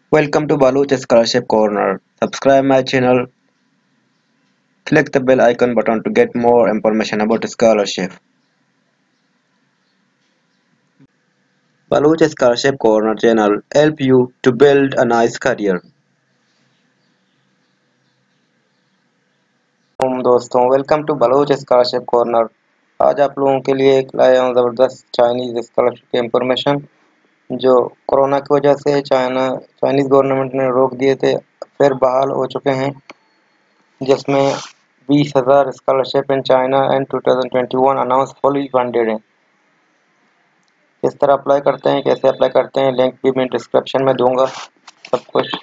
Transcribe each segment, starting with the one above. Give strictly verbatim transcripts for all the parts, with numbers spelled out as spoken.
Welcome to Baluch Scholarship Corner. Subscribe my channel. Click the bell icon button to get more information about scholarship. Baluch Scholarship Corner channel help you to build a nice career. हम दोस्तों welcome to Baloch scholarship corner. आज आप लोगों के लिए एक लाया हूँ ज़बरदस्त चाइनीज़ स्कॉलरशिप की इंफॉर्मेशन जो कोरोना की वजह से चाइना चाइनीज़ गवर्नमेंट ने रोक दिए थे, फिर बहाल हो चुके हैं, जिसमें बीस हज़ार scholarship in China and two thousand twenty one announce fully funded है। किस तरह अप्लाई करते हैं, कैसे अप्लाई करते हैं, लिंक भी मैं डिस्क्रिप्शन में दूंगा। सब कुछ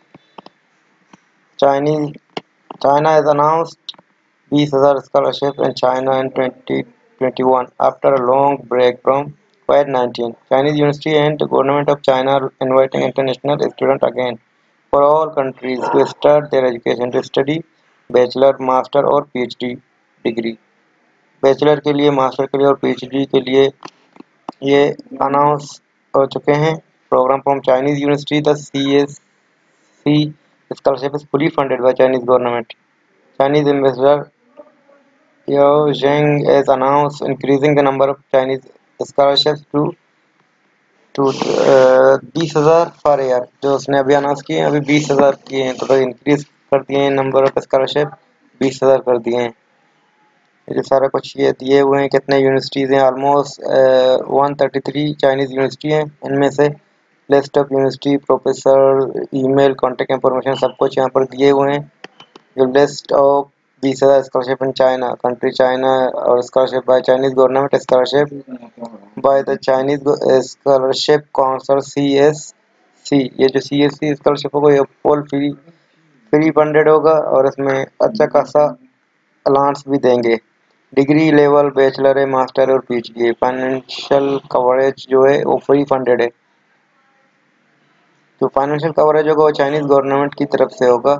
चाइनीज चाइना इज अनाउंस्ड बीस हज़ार scholarship in China in twenty twenty-one after a long break from COVID nineteen. Chinese university and the government of China are inviting international students again for all countries to start their education to study bachelor, master और Ph.D degree. Bachelor के लिए, master के लिए और PhD के लिए ये announce हो चुके हैं। Programme from Chinese university the CSC scholarship is fully funded by Chinese government. Chinese ambassador Yao Jing has announced increasing the number of Chinese scholarships to to बीस हज़ार पर ईयर। जो उसने अभी अनाउंस किए हैं, अभी बीस हज़ार किए हैं, तो इंक्रीज कर दिए हैं नंबर ऑफ स्कॉलरशिप, बीस हज़ार कर दिए हैं। ये सारा कुछ ये दिए हुए हैं। कितने यूनिवर्सिटीज़ हैं? Almost one thirty three Chinese university हैं। इनमें से list of university, professor, email, contact information सब कुछ यहाँ पर दिए हुए हैं। जो लिस्ट ऑफ बीस हज़ार scholarship in China, country China, और scholarship by Chinese government, scholarship by the Chinese scholarship council C S C. ये जो सी एस सी स्कॉलरशिप होगा ये फुल फ्री फ्री फंडेड होगा और इसमें अच्छा खासा अलाउंस भी देंगे। डिग्री लेवल बैचलर है, मास्टर और पीएचडी है। फाइनेंशियल कवरेज जो है वो फ्री फंडेड है। जो फाइनेंशियल कवरेज होगा वो चाइनीज गवर्नमेंट की तरफ से होगा।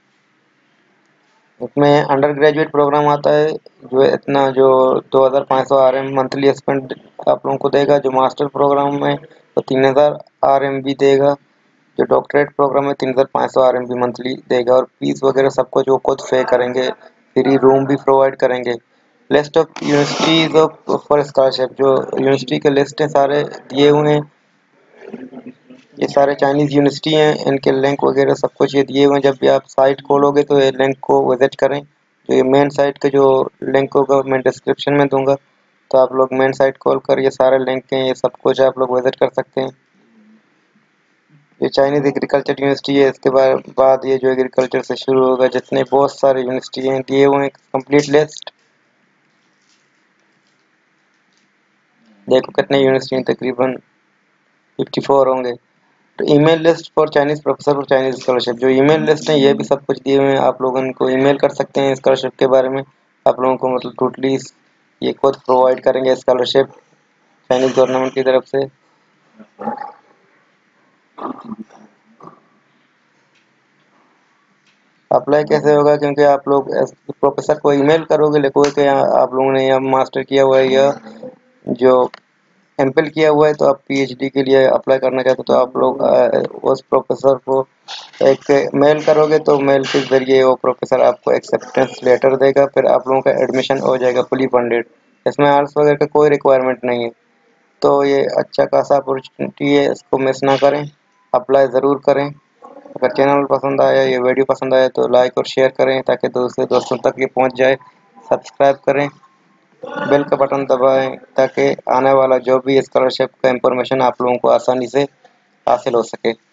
इसमें अंडर ग्रेजुएट प्रोग्राम आता है जो इतना जो दो हज़ार पाँच सौ आर एम मंथली स्पेंड आप लोगों को देगा। जो मास्टर प्रोग्राम में तो तीन हज़ार आर एम भी देगा। जो डॉक्टरेट प्रोग्राम में तीन हज़ार पाँच सौ आर एम भी मंथली देगा और फीस वगैरह सब कुछ वो खुद पे करेंगे। फ्री रूम भी प्रोवाइड करेंगे। List of universities of for scholarship, जो यूनिवर्सिटी के लिस्ट हैं सारे दिए हुए हैं। ये सारे चाइनीज़ यूनिवर्सिटी हैं, इनके लिंक वगैरह सब कुछ ये दिए हुए हैं। जब भी आप साइट खोलोगे तो ये लिंक को विजिट करें। जो ये मेन साइट का जो लिंक होगा मैं डिस्क्रिप्शन में दूंगा, तो आप लोग मेन साइट खोल कर ये सारे लिंक हैं, ये सब कुछ आप लोग विजिट कर सकते हैं। ये चाइनीज़ एग्रीकल्चर यूनिवर्सिटी है। इसके बाद ये जो एग्रीकल्चर से शुरू होगा, जितने बहुत सारे यूनिवर्सिटी हैं दिए हुए हैं कंप्लीट लिस्ट। देखो कितने यूनिवर्सिटी हैं, तकरीबन चौवन होंगे। तो email list for Chinese professor for Chinese scholarship, जो ईमेल लिस्ट है ये भी सब कुछ दिए हुए हैं। आप लोग इनको ईमेल कर सकते हैं स्कॉलरशिप के बारे में। आप लोगों को मतलब टोटली ये खुद प्रोवाइड करेंगे स्कॉलरशिप चाइनीज गवर्नमेंट की तरफ से। अप्लाई कैसे होगा? क्योंकि आप लोग प्रोफेसर को ईमेल करोगे, लिखोगे कि आप लोगों ने यह मास्टर किया हुआ है या जो एमफिल किया हुआ है, तो आप पीएचडी के लिए अप्लाई करना चाहते हो, तो आप लोग उस प्रोफेसर को एक मेल करोगे, तो मेल के जरिए वो प्रोफेसर आपको एक्सेप्टेंस लेटर देगा। फिर आप लोगों का एडमिशन हो जाएगा फुली फंडेड। इसमें आर्ट्स वगैरह का कोई रिक्वायरमेंट नहीं है। तो ये अच्छा खासा अपॉर्चुनिटी है, इसको मिस ना करें, अप्लाई ज़रूर करें। अगर चैनल पसंद आया, ये वीडियो पसंद आया तो लाइक और शेयर करें ताकि दूसरे दोस्तों तक ये पहुंच जाए। सब्सक्राइब करें, बेल का बटन दबाएं ताकि आने वाला जो भी स्कॉलरशिप का इंफॉर्मेशन आप लोगों को आसानी से हासिल हो सके।